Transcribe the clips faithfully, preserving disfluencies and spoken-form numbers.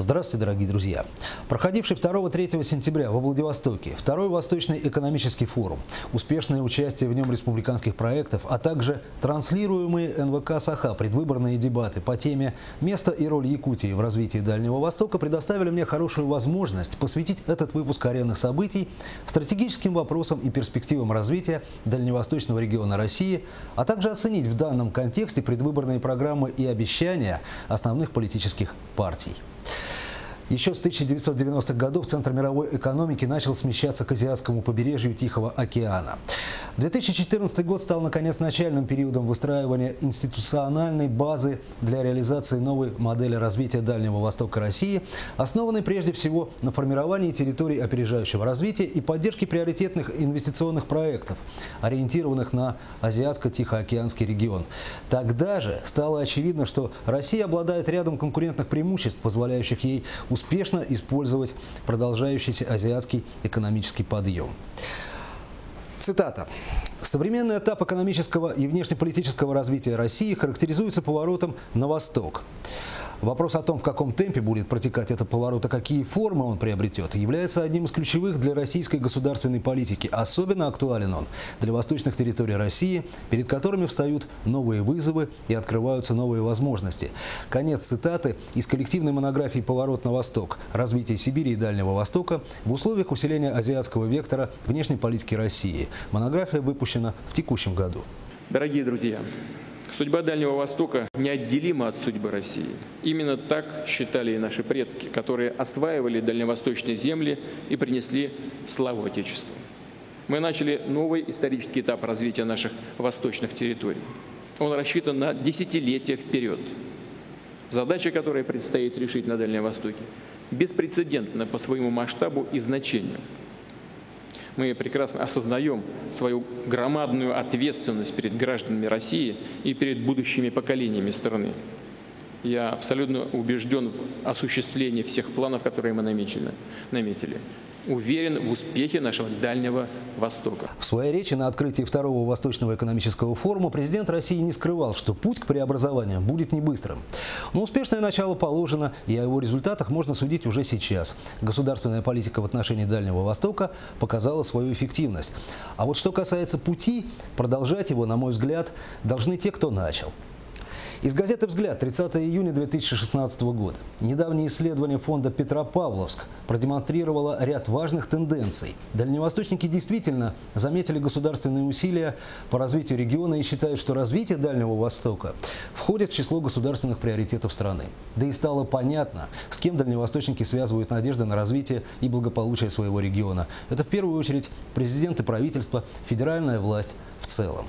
Здравствуйте, дорогие друзья! Проходивший второго-третьего сентября во Владивостоке Второй Восточный экономический форум, успешное участие в нем республиканских проектов, а также транслируемые эн вэ ка «Саха» предвыборные дебаты по теме «Место и роль Якутии в развитии Дальнего Востока» предоставили мне хорошую возможность посвятить этот выпуск арены событий стратегическим вопросам и перспективам развития дальневосточного региона России, а также оценить в данном контексте предвыборные программы и обещания основных политических партий. Еще с тысяча девятьсот девяностых годов центр мировой экономики начал смещаться к азиатскому побережью Тихого океана. две тысячи четырнадцатый год стал, наконец, начальным периодом выстраивания институциональной базы для реализации новой модели развития Дальнего Востока России, основанной прежде всего на формировании территорий опережающего развития и поддержке приоритетных инвестиционных проектов, ориентированных на Азиатско-Тихоокеанский регион. Тогда же стало очевидно, что Россия обладает рядом конкурентных преимуществ, позволяющих ей успешно использовать продолжающийся азиатский экономический подъем. Цитата. «Современный этап экономического и внешнеполитического развития России характеризуется поворотом на восток. Вопрос о том, в каком темпе будет протекать этот поворот и какие формы он приобретет, является одним из ключевых для российской государственной политики. Особенно актуален он для восточных территорий России, перед которыми встают новые вызовы и открываются новые возможности». Конец цитаты из коллективной монографии «Поворот на восток. Развитие Сибири и Дальнего Востока в условиях усиления азиатского вектора внешней политики России». Монография выпущена в текущем году. Дорогие друзья! Судьба Дальнего Востока неотделима от судьбы России. Именно так считали и наши предки, которые осваивали дальневосточные земли и принесли славу Отечеству. Мы начали новый исторический этап развития наших восточных территорий. Он рассчитан на десятилетия вперед. Задача, которая предстоит решить на Дальнем Востоке, беспрецедентна по своему масштабу и значению. Мы прекрасно осознаем свою громадную ответственность перед гражданами России и перед будущими поколениями страны. Я абсолютно убежден в осуществлении всех планов, которые мы наметили. наметили. Уверен в успехе нашего Дальнего Востока. В своей речи на открытии Второго Восточного экономического форума президент России не скрывал, что путь к преобразованию будет не быстрым. Но успешное начало положено, и о его результатах можно судить уже сейчас. Государственная политика в отношении Дальнего Востока показала свою эффективность. А вот что касается пути, продолжать его, на мой взгляд, должны те, кто начал. Из газеты «Взгляд» тридцатого июня две тысячи шестнадцатого года. Недавнее исследование фонда Петропавловск продемонстрировало ряд важных тенденций. Дальневосточники действительно заметили государственные усилия по развитию региона и считают, что развитие Дальнего Востока входит в число государственных приоритетов страны. Да и стало понятно, с кем дальневосточники связывают надежды на развитие и благополучие своего региона. Это в первую очередь президент и правительство, федеральная власть в целом.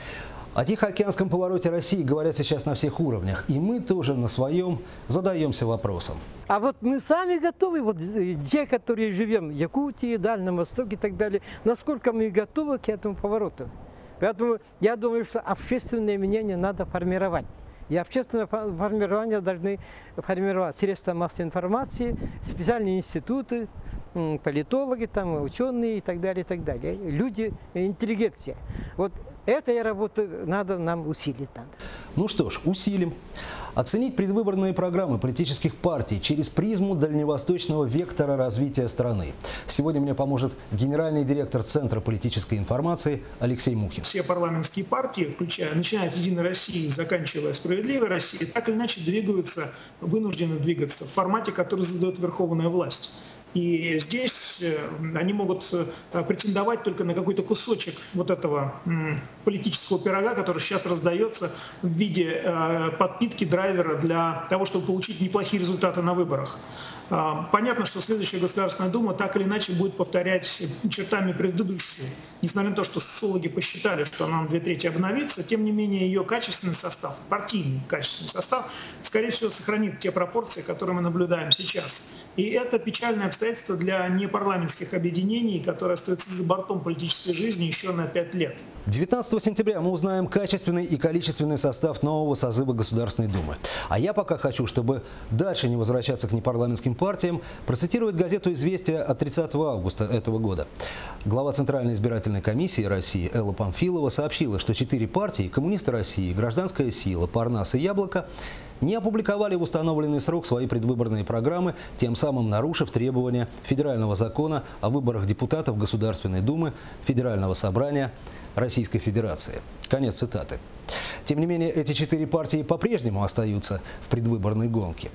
О Тихоокеанском повороте России говорят сейчас на всех уровнях. И мы тоже на своем задаемся вопросом. А вот мы сами готовы, вот те, которые живем в Якутии, Дальнем Востоке и так далее, насколько мы готовы к этому повороту. Поэтому я думаю, что общественное мнение надо формировать. И общественное формирование должны формировать средства массовой информации, специальные институты, политологи, там, ученые и так далее, и так далее. Люди, интеллигент все. Вот этой работы надо нам усилить. Надо. Ну что ж, усилим. Оценить предвыборные программы политических партий через призму дальневосточного вектора развития страны. Сегодня мне поможет генеральный директор Центра политической информации Алексей Мухин. Все парламентские партии, включая, начиная от «Единой России» и заканчивая «Справедливой Россией», так или иначе двигаются, вынуждены двигаться в формате, который задает верховная власть. И здесь они могут претендовать только на какой-то кусочек вот этого политического пирога, который сейчас раздается в виде подпитки драйвера для того, чтобы получить неплохие результаты на выборах. Понятно, что следующая Государственная Дума так или иначе будет повторять чертами предыдущую. Несмотря на то, что социологи посчитали, что она на две трети обновится, тем не менее ее качественный состав, партийный качественный состав, скорее всего, сохранит те пропорции, которые мы наблюдаем сейчас. И это печальное обстоятельство для непарламентских объединений, которые остаются за бортом политической жизни еще на пять лет. девятнадцатого сентября мы узнаем качественный и количественный состав нового созыва Государственной Думы. А я пока хочу, чтобы дальше не возвращаться к непарламентским партиям, процитировать газету «Известия» от тридцатого августа этого года. Глава Центральной избирательной комиссии России Элла Памфилова сообщила, что четыре партии – Коммунисты России, Гражданская сила, Парнас и Яблоко – не опубликовали в установленный срок свои предвыборные программы, тем самым нарушив требования федерального закона о выборах депутатов Государственной Думы Федерального собрания Российской Федерации. Конец цитаты. Тем не менее, эти четыре партии по-прежнему остаются в предвыборной гонке.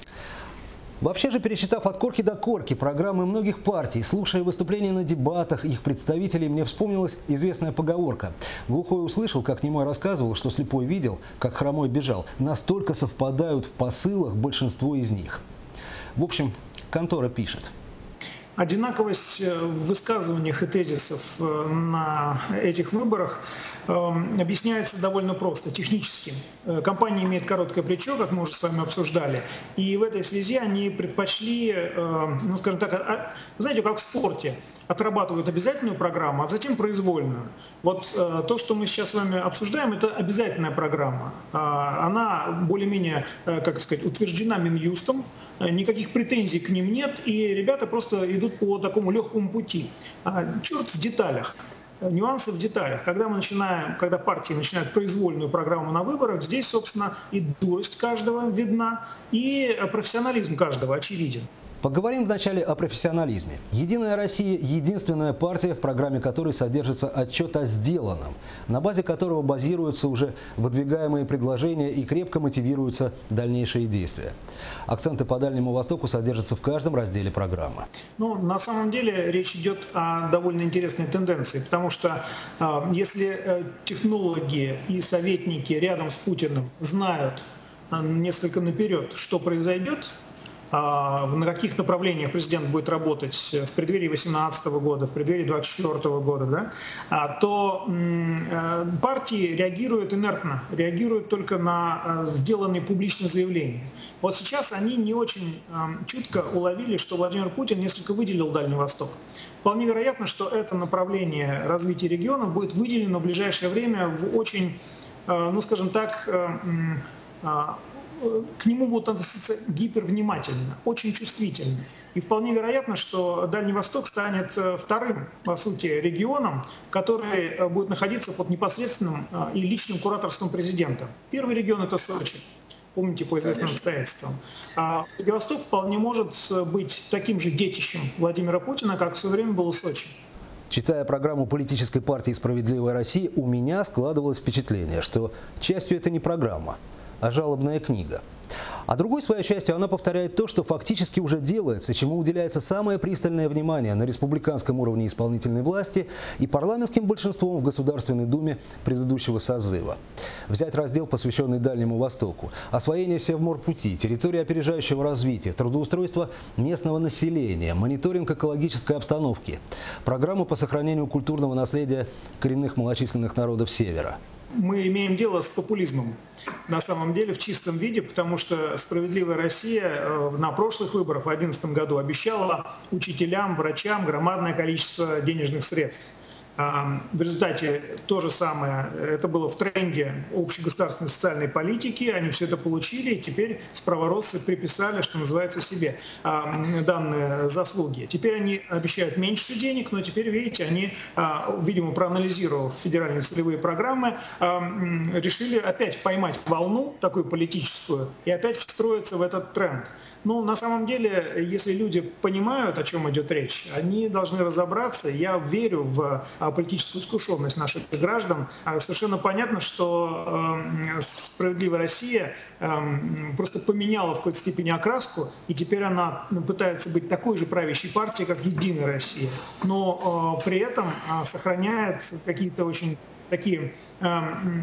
Вообще же, пересчитав от корки до корки программы многих партий, слушая выступления на дебатах их представителей, мне вспомнилась известная поговорка. Глухой услышал, как немой рассказывал, что слепой видел, как хромой бежал. Настолько совпадают в посылах большинство из них. В общем, контора пишет. Одинаковость в высказываниях и тезисов на этих выборах объясняется довольно просто, технически. Компания имеет короткое плечо, как мы уже с вами обсуждали, и в этой связи они предпочли, ну скажем так, знаете, как в спорте, отрабатывают обязательную программу, а затем произвольную. Вот то, что мы сейчас с вами обсуждаем, это обязательная программа. Она более-менее, как сказать, утверждена Минюстом, никаких претензий к ним нет, и ребята просто идут по такому легкому пути. Черт в деталях. Нюансы в деталях. Когда мы начинаем, когда партии начинают произвольную программу на выборах, здесь, собственно, и дурость каждого видна, и профессионализм каждого очевиден. Поговорим вначале о профессионализме. «Единая Россия» – единственная партия, в программе которой содержится отчет о сделанном, на базе которого базируются уже выдвигаемые предложения и крепко мотивируются дальнейшие действия. Акценты по Дальнему Востоку содержатся в каждом разделе программы. Ну, на самом деле речь идет о довольно интересной тенденции, потому что э, если э, технологи и советники рядом с Путиным знают э, несколько наперед, что произойдет, на каких направлениях президент будет работать в преддверии две тысячи восемнадцатого года, в преддверии две тысячи двадцать четвёртого года, да, то партии реагируют инертно, реагируют только на сделанные публичные заявления. Вот сейчас они не очень чутко уловили, что Владимир Путин несколько выделил Дальний Восток. Вполне вероятно, что это направление развития регионов будет выделено в ближайшее время в очень, ну скажем так, к нему будут относиться гипервнимательно, очень чувствительно. И вполне вероятно, что Дальний Восток станет вторым, по сути, регионом, который будет находиться под непосредственным и личным кураторством президента. Первый регион – это Сочи. Помните, по известным обстоятельствам. А Владивосток вполне может быть таким же детищем Владимира Путина, как в свое время был Сочи. Читая программу политической партии «Справедливая Россия», у меня складывалось впечатление, что частью это не программа, а жалобная книга. А другой своей частью она повторяет то, что фактически уже делается, чему уделяется самое пристальное внимание на республиканском уровне исполнительной власти и парламентским большинством в Государственной Думе предыдущего созыва. Взять раздел, посвященный Дальнему Востоку, освоение Севморпути, территории опережающего развития, трудоустройство местного населения, мониторинг экологической обстановки, программу по сохранению культурного наследия коренных малочисленных народов Севера. Мы имеем дело с популизмом, на самом деле, в чистом виде, потому что «Справедливая Россия» на прошлых выборах в две тысячи одиннадцатом году обещала учителям, врачам громадное количество денежных средств. В результате то же самое, это было в тренде общегосударственной социальной политики, они все это получили, и теперь справоросцы приписали, что называется, себе данные заслуги. Теперь они обещают меньше денег, но теперь, видите, они, видимо, проанализировав федеральные целевые программы, решили опять поймать волну такую политическую и опять встроиться в этот тренд. Ну, на самом деле, если люди понимают, о чем идет речь, они должны разобраться. Я верю в политическую искушенность наших граждан. Совершенно понятно, что э, «Справедливая Россия» э, просто поменяла в какой-то степени окраску, и теперь она пытается быть такой же правящей партией, как «Единая Россия», но э, при этом э, сохраняет какие-то очень такие, э,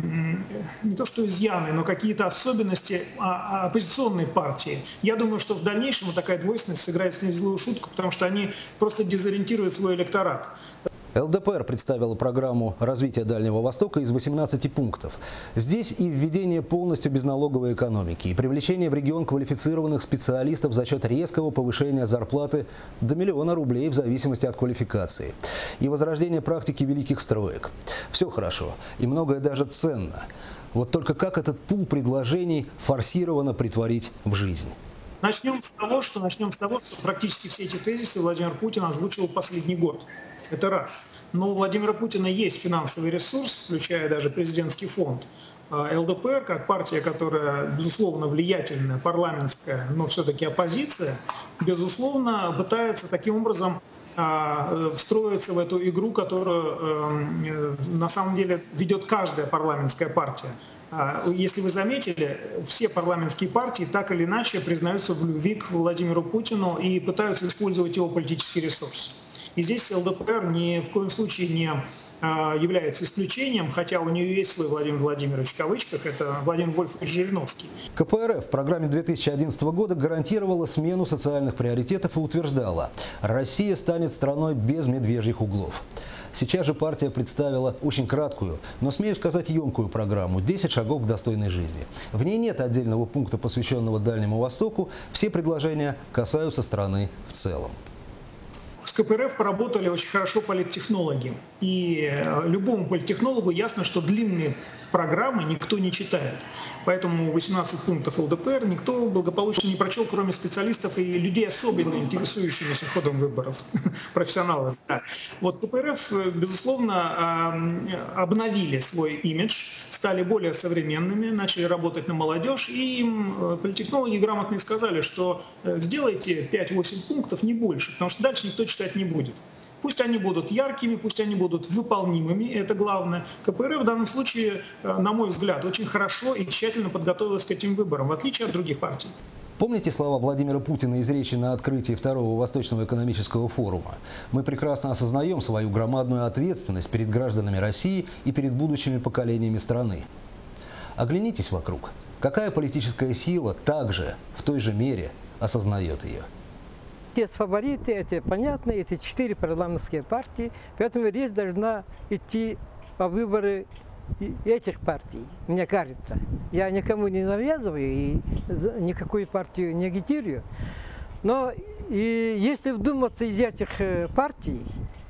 не то что изъяны, но какие-то особенности оппозиционной партии. Я думаю, что в дальнейшем вот такая двойственность сыграет с ней злую шутку, потому что они просто дезориентируют свой электорат. эл дэ пэ эр представила программу развития Дальнего Востока из восемнадцати пунктов. Здесь и введение полностью безналоговой экономики, и привлечение в регион квалифицированных специалистов за счет резкого повышения зарплаты до миллиона рублей в зависимости от квалификации, и возрождение практики великих строек. Все хорошо, и многое даже ценно. Вот только как этот пул предложений форсированно притворить в жизнь? Начнем с того, что, начнем с того, что практически все эти тезисы Владимир Путин озвучил последний год. Это раз. Но у Владимира Путина есть финансовый ресурс, включая даже президентский фонд. эл дэ пэ эр, как партия, которая, безусловно, влиятельная, парламентская, но все-таки оппозиция, безусловно, пытается таким образом встроиться в эту игру, которую на самом деле ведет каждая парламентская партия. Если вы заметили, все парламентские партии так или иначе признаются в любви к Владимиру Путину и пытаются использовать его политический ресурс. И здесь эл дэ пэ эр ни в коем случае не является исключением, хотя у нее есть свой Владимир Владимирович в кавычках, это Владимир Вольфович Жириновский. ка пэ эр эф в программе две тысячи одиннадцатого года гарантировала смену социальных приоритетов и утверждала: Россия станет страной без медвежьих углов. Сейчас же партия представила очень краткую, но, смею сказать, емкую программу «десять шагов к достойной жизни». В ней нет отдельного пункта, посвященного Дальнему Востоку. Все предложения касаются страны в целом. С ка пэ эр эф поработали очень хорошо политтехнологи. И любому политтехнологу ясно, что длинные программы никто не читает. Поэтому восемнадцать пунктов эл дэ пэ эр никто благополучно не прочел, кроме специалистов и людей, особенно интересующихся ходом выборов, профессионалов. Да. Вот ка пэ эр эф, безусловно, обновили свой имидж, стали более современными, начали работать на молодежь. И им политтехнологи грамотно сказали, что сделайте пять-восемь пунктов, не больше, потому что дальше никто читать не будет. Пусть они будут яркими, пусть они будут выполнимыми, это главное. ка пэ эр эф в данном случае, на мой взгляд, очень хорошо и тщательно подготовилась к этим выборам, в отличие от других партий. Помните слова Владимира Путина из речи на открытии второго Восточного экономического форума? Мы прекрасно осознаем свою громадную ответственность перед гражданами России и перед будущими поколениями страны. Оглянитесь вокруг. Какая политическая сила также, в той же мере, осознает ее? Есть фавориты, это понятно, эти четыре парламентские партии, поэтому речь должна идти по выбору этих партий, мне кажется. Я никому не навязываю и никакую партию не агитирую, но и если вдуматься из этих партий,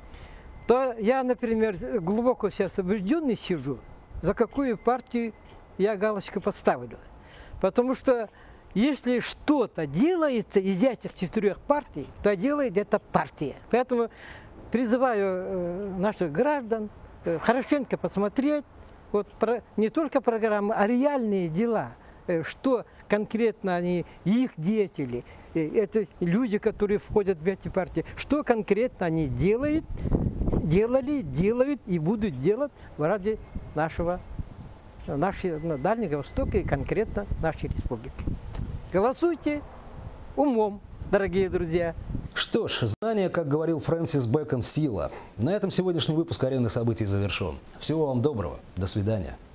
то я, например, глубоко сейчас убежденный сижу, за какую партию я галочку поставлю. Потому что если что-то делается из этих четырех партий, то делает это партия. Поэтому призываю э, наших граждан э, хорошенько посмотреть вот, про, не только программы, а реальные дела. Э, что конкретно они, их деятели, э, это люди, которые входят в эти партии, что конкретно они делают, делали, делают и будут делать ради нашего, нашего Дальнего Востока и конкретно нашей республики. Голосуйте умом, дорогие друзья. Что ж, знание, как говорил Фрэнсис Бэкон, сила. На этом сегодняшний выпуск «Арены событий» завершен. Всего вам доброго. До свидания.